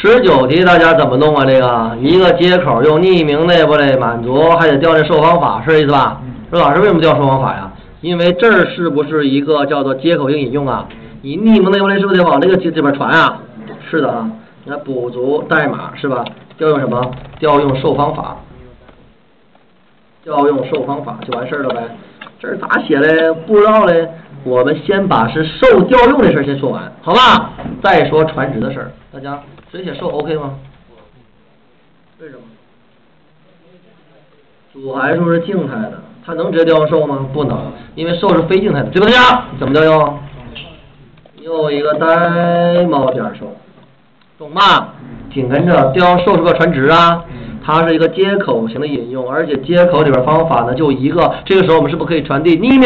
19题大家怎么弄啊？这个一个接口用匿名内部类满足，还得调那受访法，是这意思吧？说老师为什么调受访法呀？因为这儿是不是一个叫做接口性引用啊？你匿名内部类是不是得往这边传啊？是的啊。你看补足代码是吧？调用什么？调用受访法。调用受访法就完事儿了呗。这儿咋写嘞？不知道嘞。我们先把是受调用的事儿先说完，好吧？再说传值的事儿。大家谁写受 OK 吗？为什么？主函数是静态的，它能直接调用受吗？不能，因为受是非静态的，对不对呀？怎么调用？又一个呆猫点受，懂吗？紧跟着调用受是个传值啊。它是一个接口型的引用，而且接口里边方法呢就一个，这个时候我们是不是可以传递匿名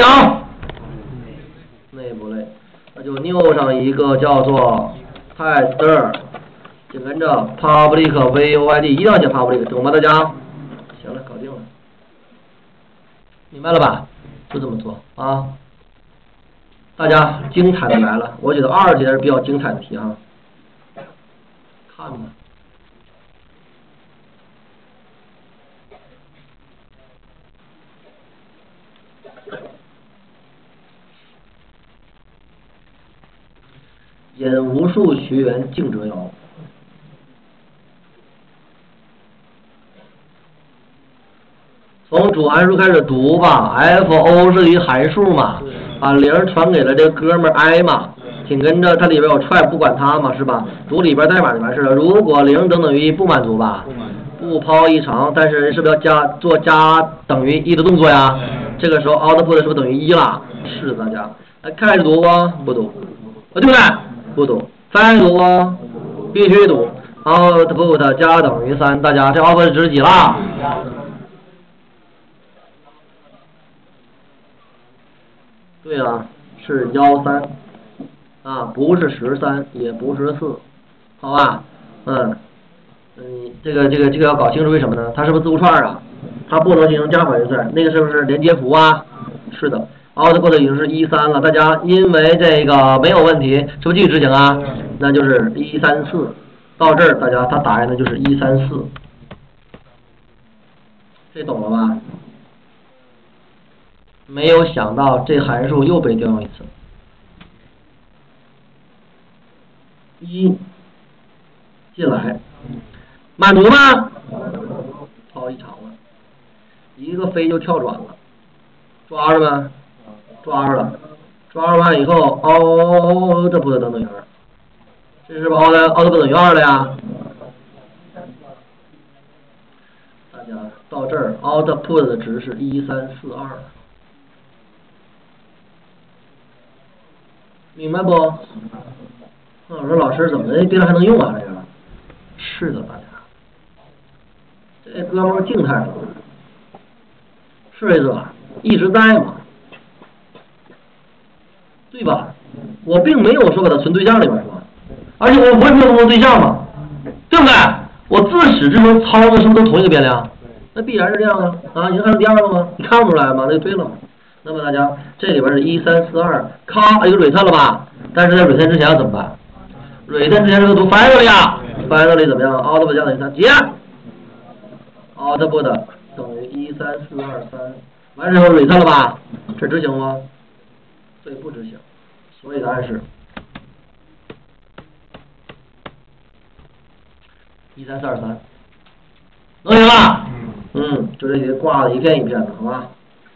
内部类？那就 new 上一个叫做 tester， 紧跟着 public void， 一定要写 public， 懂吗大家？行了，搞定了，明白了吧？就这么做啊！大家精彩的来了，我觉得2节是比较精彩的题哈，看吧。引无数学员竞折腰。从主函数开始读吧 ，f_o 是一个函数嘛，把0传给了这个哥们儿 i 嘛，紧跟着它里边有 try， 不管它嘛，是吧？读里边代码就完事了。如果0等于1不满足吧，不抛异常，但是是不是要做加等于1的动作呀？这个时候 output 是不是等于1了？是大家，开始读吗？不读，对不对？不读，再读啊，必须读。output 加等于3，大家这 output 值几了？对啊，是13啊，不是13，也不是4，好吧？这个要搞清楚，为什么呢？它是不是字符串啊？它不能进行加法运算，那个是不是连接符啊？是的。output 已经是13了，大家因为这个没有问题，是不是继续执行啊？那就是134，到这儿大家它答案的就是134，这懂了吧？没有想到这函数又被调用一次，1进来，满足吗？抛异常了，一个飞就跳转了，抓着呗。抓着了，抓着完以后，output 等于2，这是不 output 等于2了呀？大家到这儿 output 的值是1342，明白不？我说老师怎么别人还能用啊？这个是的，大家，这哥们儿静态了，是这意思吧？一直在嘛。对吧？我并没有说把它存对象里边是吧？而且我也没有弄对象嘛，对不对？我自始至终操作是不是都同一个变量？那必然是这样啊！啊，已经看到第2个吗？你看不出来吗？那就对了嘛。那么大家这里边是1342，咔，有 return 了吧？但是在 return 之前要怎么办 ？return 之前是个读 finally 呀 ，finally 怎么样 ？output 加等于3，结 output 等于13423，完之后 return 了吧？这执行吗？对，不执行，所以答案是13423，能行吧？就这些挂的一片一片的，好吧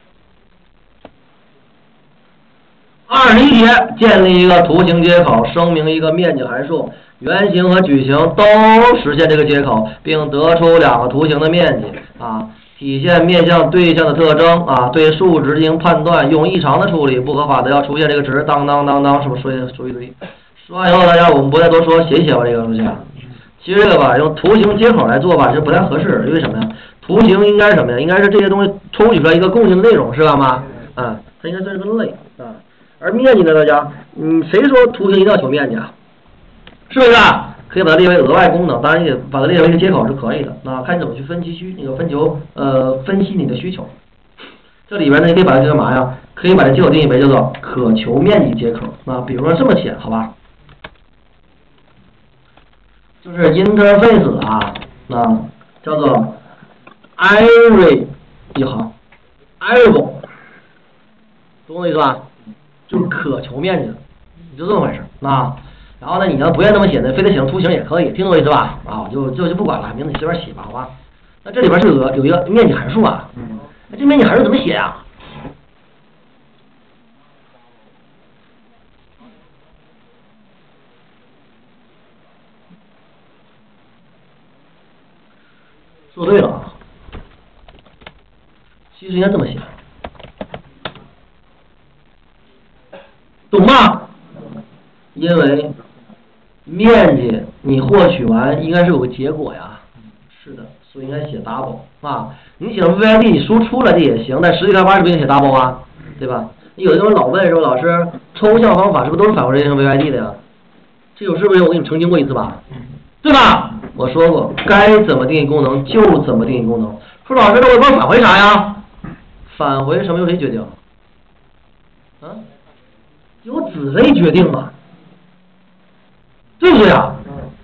？21节建立一个图形接口，声明一个面积函数，圆形和矩形都实现这个接口，并得出2个图形的面积啊。体现面向对象的特征啊，对数值进行判断，用异常的处理，不合法的要出现这个值，当当当当，是不是说一堆？说完以后，大家我们不再多说，写一写吧，这个东西。其实这个吧，用图形接口来做吧，就不太合适，因为什么呀？图形应该是什么呀？应该是这些东西抽取出来一个共性的内容，是吧吗？它应该算是个类啊。而面积呢，大家，谁说图形一定要求面积啊？是不是？可以把它列为额外功能，当然也把它列为一个接口是可以的。那看你怎么去分析分析你的需求。这里边呢，你可以把它叫干嘛呀？可以把这接口定义为叫做可求面积接口。那比如说这么写，好吧？ 就是 interface 啊，叫做 area 一行 ，arable， 懂我意思吧？就是可求面积的，就这么回事啊。然后呢，你要不愿意这么写呢，非得写成图形也可以，听懂我意思吧？啊，就不管了，名字你随便写吧，好吧？那这里边是有一个面积函数啊，那这面积函数怎么写呀？说对了啊，其实应该这么写，懂吗？因为面积你获取完应该是有个结果呀，是的，所以应该写 double 啊。你写 VID 你输出了这也行，但实际上80不应该写 double 啊，对吧？有的人老问说老师，抽象方法是不是都是返回人形 VID 的呀？这有是不是我给你们澄清过一次吧？对吧？我说过，该怎么定义功能就怎么定义功能。说老师，那我给我返回啥呀？返回什么由谁决定？啊？由子类决定嘛，对不对啊？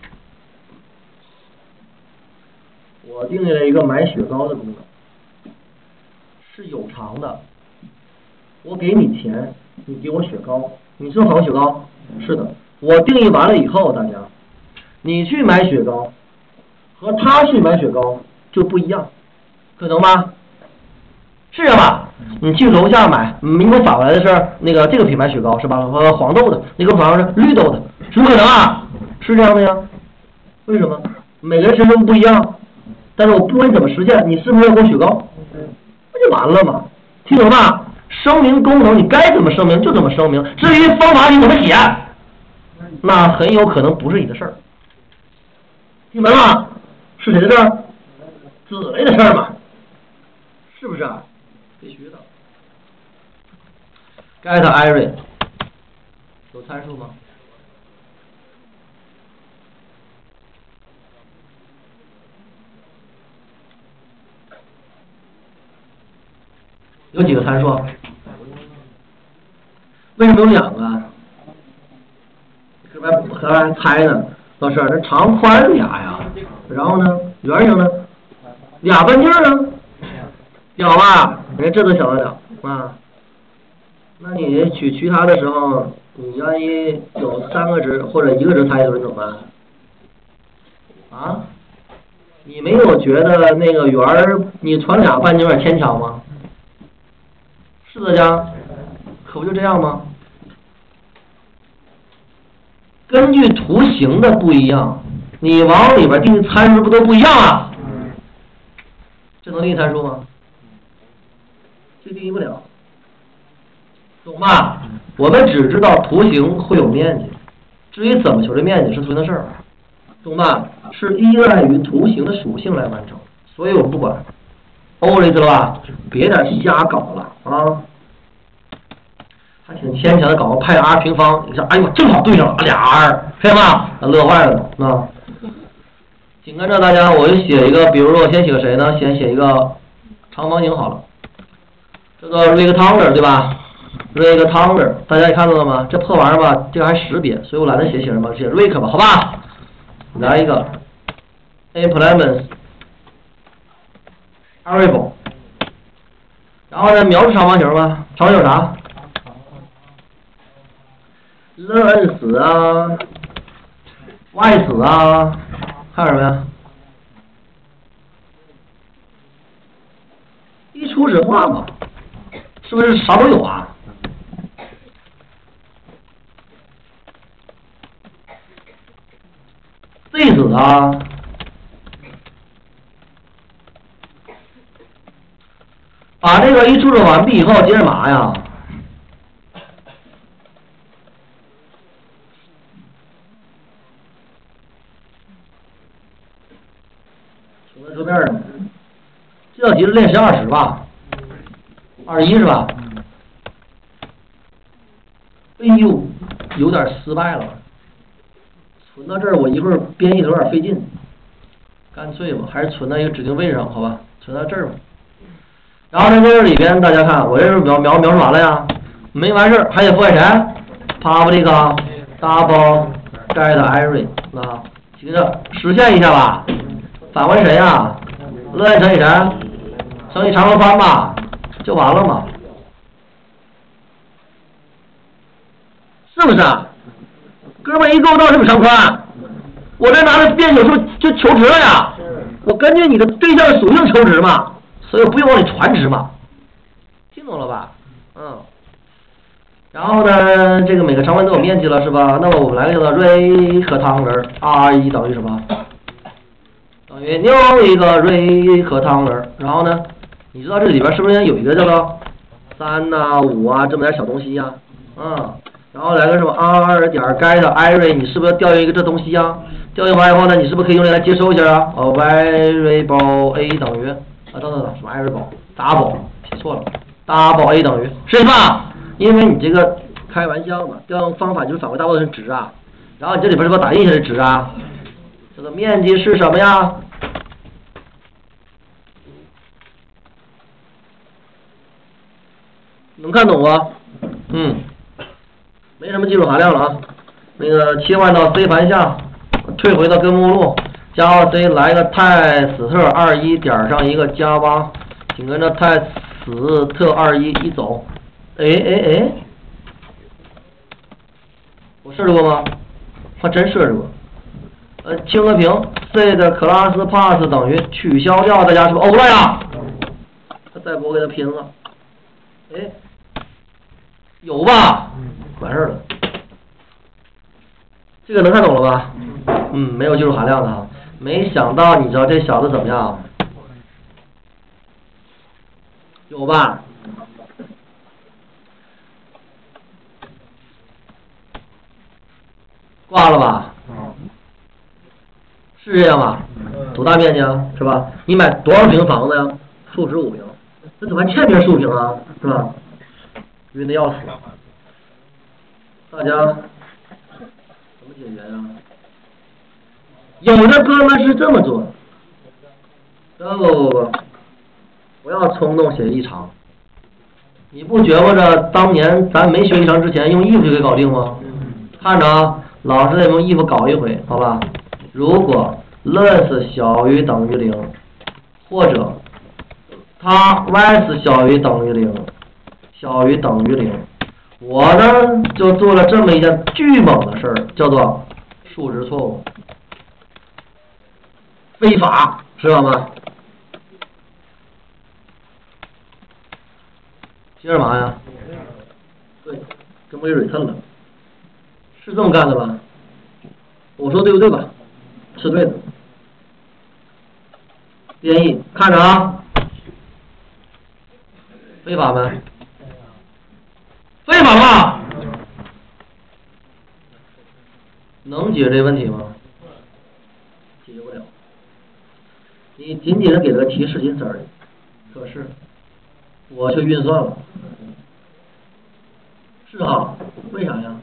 我定义了一个买雪糕的功能，是有偿的。我给你钱，你给我雪糕，你是不是返回雪糕？是的。我定义完了以后，大家，你去买雪糕和他去买雪糕就不一样，可能吗？是啊吧？你去楼下买，你给我返回来的是那个这个品牌雪糕是吧？黄豆的，你给我返回来是绿豆的，是不可能啊？是这样的呀？为什么？每个人身份不一样，但是我不管你怎么实现，你是不是要给我雪糕？不就完了吗？听懂吧？声明功能你该怎么声明就怎么声明，至于方法你怎么写，那很有可能不是你的事儿。听明白吗？是谁的事儿？子类的事儿嘛，是不是啊？必须的。get array 有参数吗？有几个参数？为什么有2个？这边还猜呢，老师，这长宽俩呀，然后呢，圆形呢，2半径呢，小吧？人家这都小得了啊。那你取其他的时候，你万一有3个值或者1个值猜出来怎么办？啊？你没有觉得那个圆儿你传2半径有点牵强吗？是大家，可不就这样吗？根据图形的不一样，你往里边定的参数不都不一样啊？这能定义参数吗？这定义不了，懂吧？我们只知道图形会有面积，至于怎么求这面积是图形的事儿，懂吧？是依赖于图形的属性来完成，所以我们不管。欧了意思了吧？别点瞎搞了啊！还挺牵强的，搞个派 r 平方，你说哎呦正好对上了俩 r， 可以吗？乐坏了啊！紧跟着大家我就写一个，比如说我先写个谁呢？先写一个长方形好了，这个 rectangle 对吧 ？rectangle 大家也看到了吗？这破玩意儿吧，这个还识别，所以我懒得写什么，写 rec 吧，好吧？来一个 implements variable， 然后呢，描述长方形吧，长方形有啥？length 啊 ，width 啊，还有什么呀？一初始化嘛，是不是啥都有啊？width 啊。把这个一注册完毕以后，接着嘛呀？除了桌面呢？这道题是练时20吧？21是吧？哎呦，有点失败了。存到这儿，我一会儿编译有点费劲，干脆吧，还是存到一个指定位置上，好吧？存到这儿吧。然后在这里边，大家看，我这是描述完了呀，没完事儿，还得覆盖谁 ？public double get array 啊， 行着，实现一下吧。返回谁呀？乐乘以谁？乘以长和宽吧，就完了嘛。是不是？哥们一构造是不是长宽？我这拿着变九数就求值了呀。我根据你的对象属性求值嘛，所以我不用往里传值嘛。听懂了吧？嗯。然后呢，这个每个长宽都有面积了是吧？那么我们来个叫做 ray 和汤人 ，r1 等于什么？等于另一个 ray 和汤人。然后呢，你知道这里边是不是有一个叫做3呐、5啊这么点小东西呀？然后来个什么 r 点 get array， 你是不是要调用一个这东西呀？调用完以后呢，你是不是可以用来接收一下啊？variable a 等于等，什么 variable double 写错了 double a 等于是吧？因为你这个开玩笑嘛，调用方法就是返回大部分是值啊，然后你这里边是不是打印下来值啊？这个面积是什么呀？能看懂吗？没什么技术含量了啊。那个切换到 C 盘下，退回到根目录，加号 C 来个 test 21点上一个加8，紧跟着 test 21一走。哎，我设置过吗？还真设置过。清个屏 ，C 的 class pass 等于取消掉，大家是不是欧了呀？再不我给它拼了。哎，有吧？完事了。这个能看懂了吧？没有技术含量的哈。没想到你知道这小子怎么样？有吧？挂了吧？是这样吧？多大面积啊？是吧？你买多少平房子呀？数值5平，这怎么还欠片数平啊？是吧？晕的要死。大家怎么解决呀？有的哥们是这么做的。不，不要冲动写异常。你不觉得着当年咱没学异常之前用 if 就可以搞定吗？看着啊，老师得用 if 搞一回，好吧？如果 less 小于等于0，或者它 less 小于等于0，小于等于0，我呢就做了这么一件巨猛的事儿，叫做数值错误，非法，知道吗？接着嘛呀？对，这不给 return 了，是这么干的吧？我说对不对吧？是对的。编译，看着啊，非法没？非法吧？能解决这问题吗？解决不了。你仅仅是给了个提示仅此而已。可是我却运算了。是啊，为啥呀？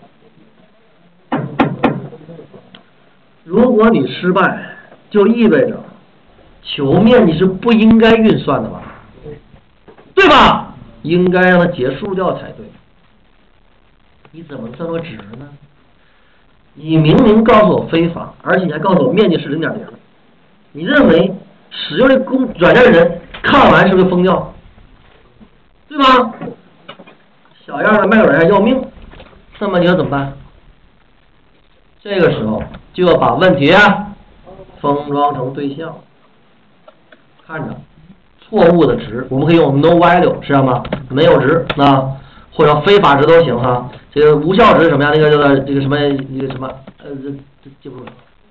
如果你失败，就意味着球面积是不应该运算的吧？对吧？应该让它结束掉才对。你怎么算出值呢？你明明告诉我非法，而且你还告诉我面积是0.0，你认为使用这软件的人看完是不是疯掉？对吧？小样的卖软件要命，那么你说怎么办？这个时候就要把问题封装成对象，看着错误的值，我们可以用 no value， 知道吗？没有值，或者非法值都行哈。这个无效值什么样？那个叫做这个什么一个什么这记不住了。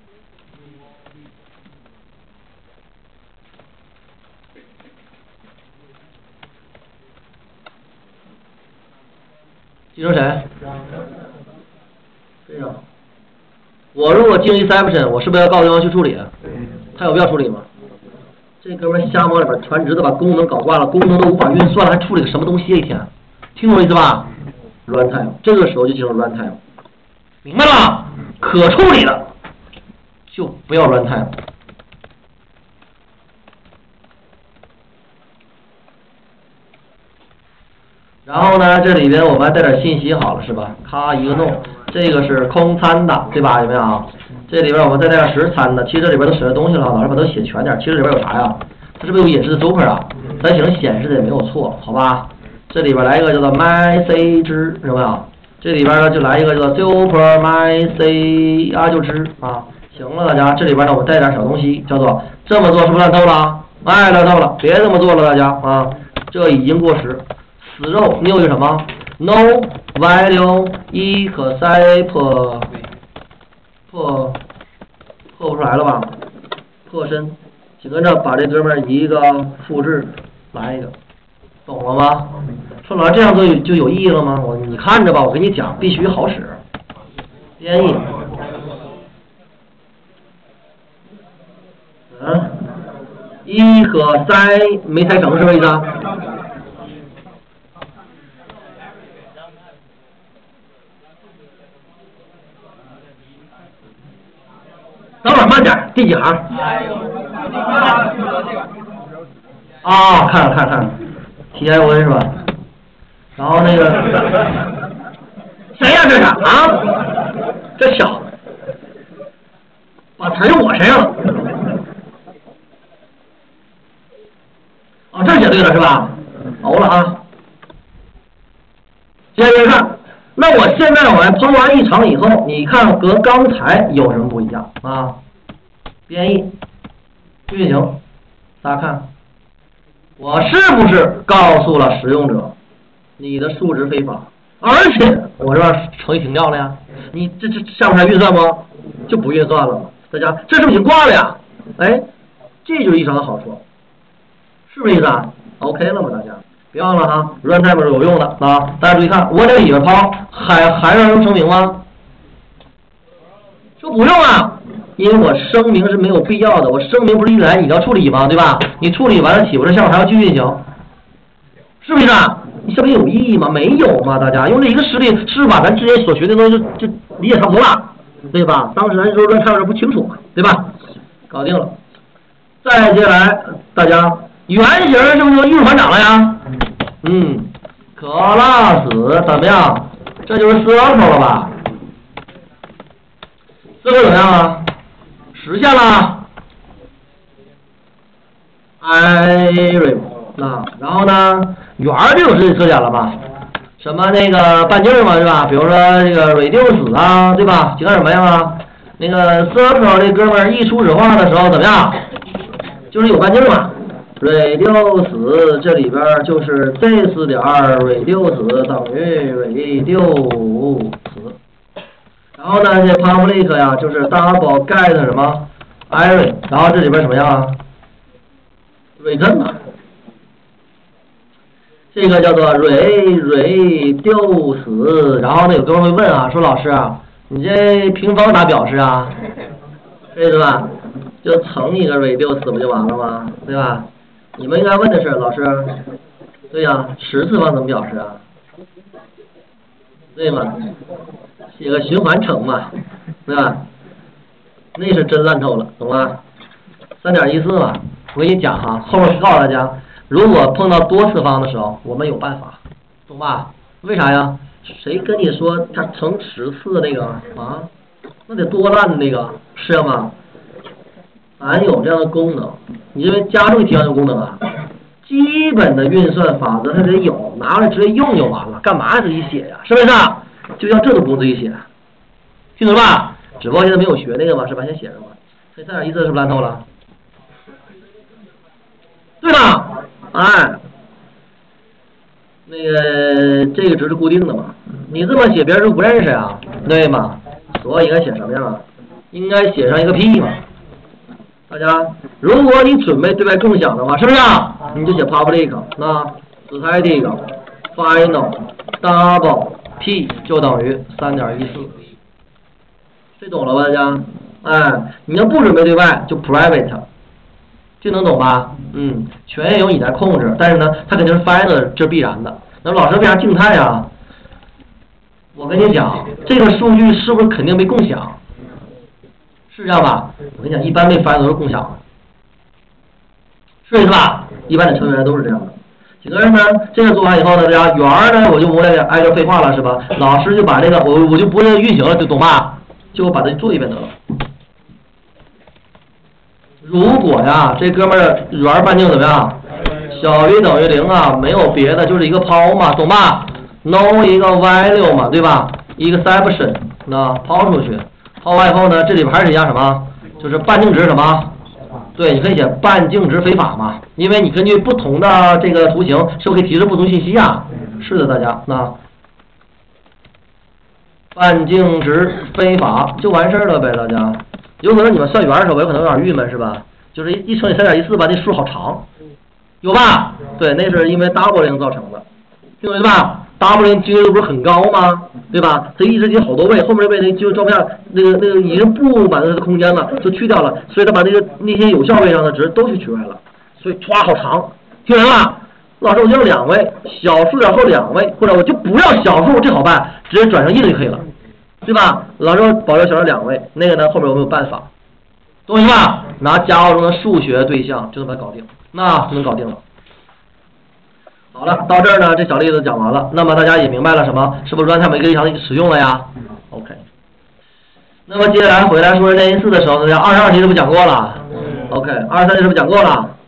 记成谁？对呀。我如果进 exception， 我是不是要告诉对方去处理？他有必要处理吗？这哥们瞎往里边传值的，把功能搞挂了，功能都无法运算了，还处理个什么东西一天？听懂我意思吧 ？runtime， 这个时候就进入 runtime， 明白了？可处理的就不要 runtime。然后呢，这里边我们还带点信息好了是吧？咔一个 no， 这个是空参的，对吧？有没有？这里边我们再带个实参的，其实这里边都写的东西了，老师把它写全点。其实里边有啥呀？它是不是有隐式 super 啊？咱行显示的也没有错，好吧？这里边来一个叫做 message， 有没有？这里边呢就来一个叫做 super message 啊，就知啊。行了，大家，这里边呢我们带点小东西，叫做这么做是不是烂透了？哎，烂透了，别这么做了，大家啊，这已经过时。死肉，你有一个什么 ？no value 1可塞破不出来了吧？破身，紧跟着把这哥们儿一个复制，来一个，懂了吗？说老师这样做就有意义了吗？你看着吧，我跟你讲，必须好使。编译。1和塞没塞成是不是意思啊？等会儿慢点，第几行？啊，看了 ，TIO 是吧？然后那个谁呀？这是啊？这小子把词用我身上了。哦，这写对了是吧？熬了啊！接着看，那我现在我喷完一场以后，你看和刚才有什么不一样啊？编译运行，大家看，我是不是告诉了使用者你的数值非法？而且我这边程序停掉了呀，你这下面还运算吗？就不运算了。大家这是不是已经挂了呀？哎，这就是异常的好处。是不是意思啊 ？OK 了吗？大家别忘了哈 ，runtime 是有用的啊！大家注意看，我这里边抛还让人声明吗？说不用啊，因为我声明是没有必要的。我声明不是一来你要处理吗？对吧？你处理完了起不是项目还要继续运行，是不是啊？你这不有意义吗？没有嘛，大家用这一个实例是不是把咱之前所学的东西就理解差不多了，对吧？当时咱说runtime不清楚嘛，对吧？搞定了。再接下来，大家。原型是不是就预团长了呀？class 怎么样？这就是 circle 了吧 ？circle 怎么样啊？实现了 array 啊，然后呢，圆就是特点了吧？什么那个半径嘛，是吧？比如说这个 reduce 啊，对吧？几个什么样啊？那个 circle 这哥们儿一初始化的时候怎么样？就是有半径嘛。reduce 这里边就是 this 点 reduce 等于 reduce， 然后呢这 public 呀就是 double get 什么 array， 然后这里边什么样啊 return 嘛，这个叫做 reduce， 然后呢有哥们会问啊，说老师啊，你这平方咋表示啊？这是吧？就乘一个 reduce 不就完了吗？对吧？你们应该问的是老师，对呀，10次方怎么表示啊？对吗？写个循环乘嘛，对吧？那是真烂透了，懂吗？3.14嘛，我跟你讲哈，后面告诉大家，如果碰到多次方的时候，我们有办法，懂吧？为啥呀？谁跟你说他乘10次那个啊？那得多烂那个，是吗？咱有这样的功能，你认为加重提上这个功能啊？基本的运算法则它得有，拿过来直接用就完了，干嘛自己写呀？是不是啊？就像这都不用自己写，听懂吧？只不过现在没有学那个嘛，是吧？先写上吧。这3.14是不是烂透了？对吧？哎，那个这个值是固定的嘛？你这么写别人就不认识啊，对吗？所以应该写什么样啊？应该写上一个 P 嘛。大家，如果你准备对外共享的话，是不是啊？你就写 public 那 static final double p 就等于3.14，这懂了吧，大家？哎，你要不准备对外，就 private， 这能懂吧？权限由你来控制，但是呢，它肯定是 final， 这是必然的。那老师为啥静态啊？我跟你讲，这个数据是不是肯定被共享？是这样吧？我跟你讲，一般被翻都是共享的，是吧？一般的成员都是这样的。 几个人呢？这个做完以后呢，大家圆儿呢，我就不来挨个废话了，是吧？老师就把这个我就不运行了，就懂吧？就把它做一遍得了。如果呀，这哥们儿圆半径怎么样？小于等于0啊，没有别的，就是一个抛嘛，懂吧 ？No 一个 value 嘛，对吧？一个 exception 那抛出去，抛完以后呢，这里边还是一样什么？就是半径值什么？对，你可以写半径值非法嘛，因为你根据不同的这个图形，是不是可以提示不同信息啊？是的，大家那半径值非法就完事儿了呗，大家。有可能你们算圆的时候，有可能有点郁闷是吧？就是1乘以3.14吧，这数好长，有吧？对，那是因为 doubling 造成的，听懂吧？doubling 几率不是很高吗？对吧？它一直有好多位，后面的位那就照片那个已经不满足它的空间了，就去掉了，所以它把那些有效位上的值都去取出来了，所以歘好长，听明白吗？老师我就要2位，小数点后2位，或者我就不要小数，这好办，直接转成1就可以了，对吧？老师保留小数2位，那个呢后面我们有办法，懂我意思吧？拿加号中的数学对象就能把它搞定，那就能搞定了。好了，到这儿呢，这小例子讲完了。那么大家也明白了什么？是不是 runtime 一个异常的使用了呀 ？OK。那么接下来回来说练习4的时候，大家22题是不是讲过了 ？OK，23题是不是讲过了？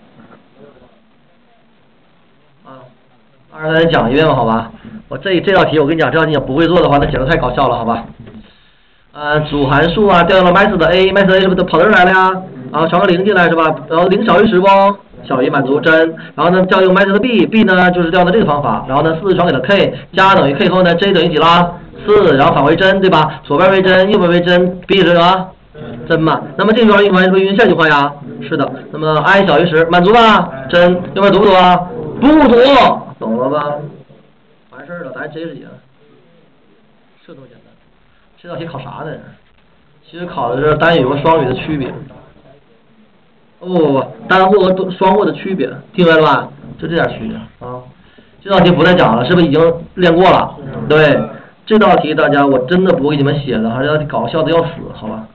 啊，23题讲一遍吧，好吧？我这道题我跟你讲，这道题你不会做的话，那简直太搞笑了，好吧？主函数啊，调用了 method A，method A 是不是都跑这儿来了呀？然后传个0进来是吧？然后0小于10不？小于满足真，然后呢调用 method B 呢就是调的这个方法，然后呢4传给了 K， 加等于 K 后呢 J 等于几啦？4，然后返回真，对吧？左边为真，右边为真 ，B 是什么？真嘛？那么这个运换是不是运下句换呀？是的。那么 I 小于10，满足吧？真，右边读不读啊？不读，懂了吧？完事儿了，答案直接是几？是这么简单。这道题考啥呢？其实考的是单语和双语的区别。不，单货和双货的区别，听明白了吧？就这点区别啊。这道题不再讲了，是不是已经练过了？对，这道题大家我真的不会给你们写的，还是要搞笑的要死，好吧？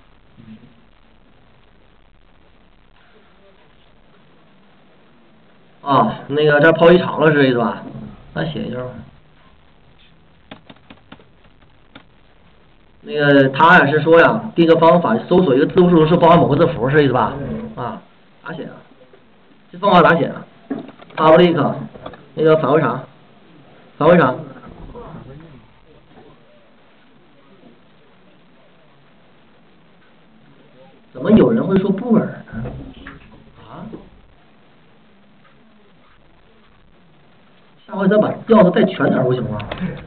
啊，那个这抛一长了是这意思吧？咱写一下吧。那个他呀是说呀，第一个方法搜索一个字符数是包含某个字符，是这意思吧？啊。咋写啊？这方法咋写啊 ？public 那个返回啥？返回啥？怎么有人会说布尔呢？啊？下回咱把调子带全点不行吗？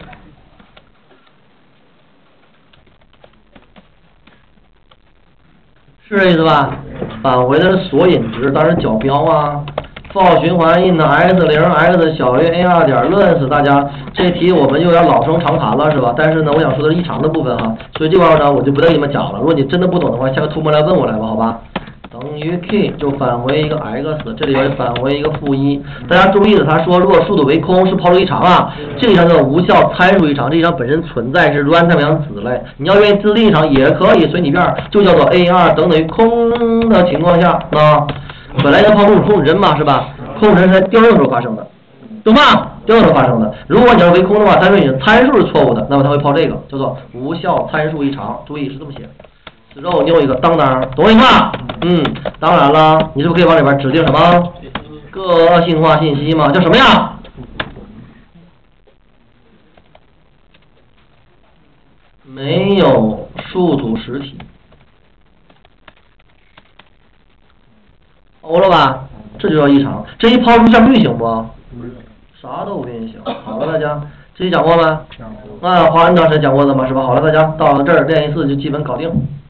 是这意思吧？返回的是索引值，当然角标啊。for 循环 in x0 x 小于 a2 点论死，大家这题我们有点老生常谈了是吧？但是呢，我想说的是异常的部分哈，所以这块儿呢我就不再给你们讲了。如果你真的不懂的话，下个图模来问我来吧，好吧？等于 k 就返回一个 x， 这里边返回一个-1。大家注意了，他说如果数组为空是抛出异常啊，这个异常叫无效参数异常，这异常本身存在是 runtime 样子类，你要愿意自定异常也可以随你便，就叫做 a2 等于空的情况下啊，本来要抛出空真嘛是吧？空真是在调用的时候发生的，懂吗？调用的时候发生的。如果你要为空的话，但是你的参数是错误的，那么它会抛这个叫做无效参数异常，注意是这么写。之后你有一个当当，懂我意思吧？当然了，你是不是可以往里边指定什么个性化信息嘛？叫什么呀？没有数组实体，欧了吧？这就叫异常。这一抛出像运行不？啥都不运行。好了，大家这期讲过吗？花很长时间讲过的嘛，是吧？好了，大家到了这儿练习4就基本搞定。